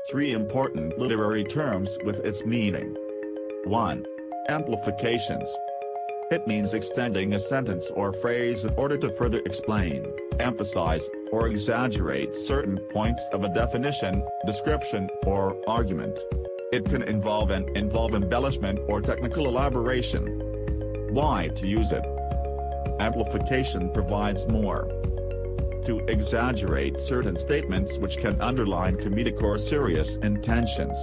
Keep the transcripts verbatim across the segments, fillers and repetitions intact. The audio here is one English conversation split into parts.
Three important literary terms with its meaning. one. Amplifications. It means extending a sentence or phrase in order to further explain, emphasize, or exaggerate certain points of a definition, description, or argument. It can involve and involve embellishment or technical elaboration. Why to use it? Amplification provides more. To exaggerate certain statements which can underline comedic or serious intentions.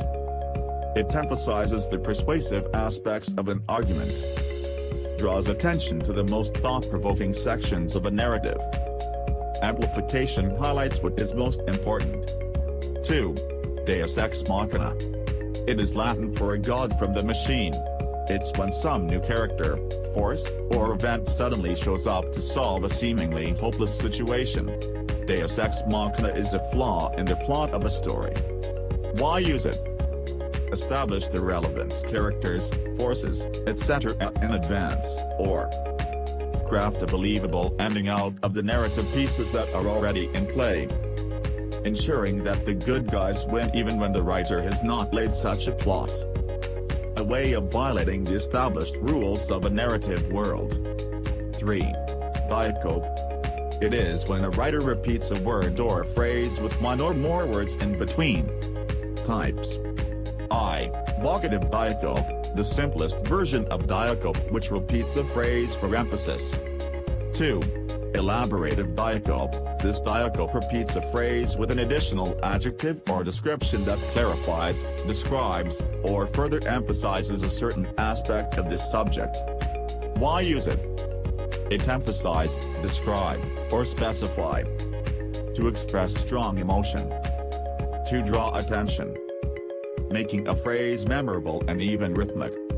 It emphasizes the persuasive aspects of an argument. Draws attention to the most thought-provoking sections of a narrative. Amplification highlights what is most important. two. Deus ex machina. It is Latin for a god from the machine. It's when some new character, force, or event suddenly shows up to solve a seemingly hopeless situation. Deus ex machina is a flaw in the plot of a story. Why use it? Establish the relevant characters, forces, et cetera in advance, or craft a believable ending out of the narrative pieces that are already in play. Ensuring that the good guys win even when the writer has not laid such a plot. A way of violating the established rules of a narrative world. three. Diacope. It is when a writer repeats a word or phrase with one or more words in between. Types. I. Vocative diacope, the simplest version of diacope which repeats a phrase for emphasis. two. Elaborative diacope, this diacope repeats a phrase with an additional adjective or description that clarifies, describes, or further emphasizes a certain aspect of this subject. Why use it? It emphasize, describe, or specify. To express strong emotion. To draw attention. Making a phrase memorable and even rhythmic.